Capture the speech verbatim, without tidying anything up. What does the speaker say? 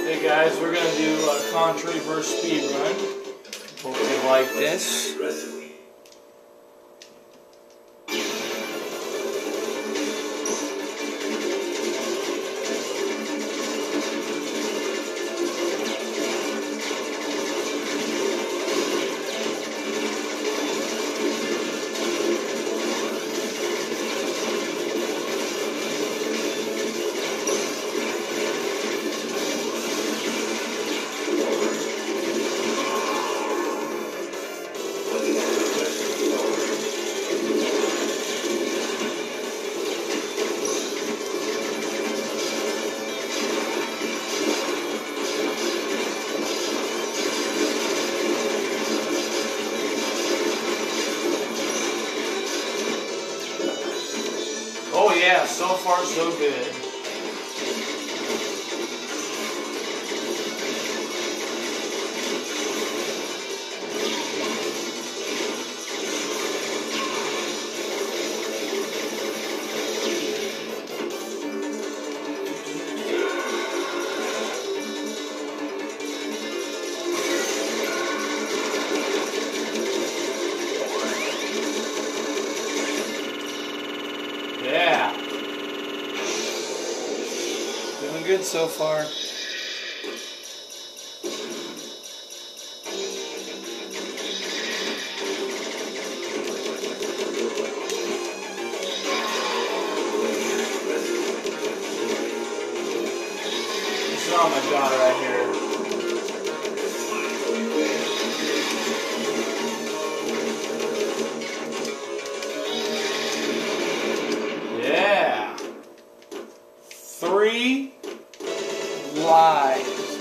Hey guys, we're going to do a Contra Reverse speed run. Hope you like this. Oh yeah, so far so good. Yeah. Doing good so far. This is on my daughter right here. Yeah. Three lives.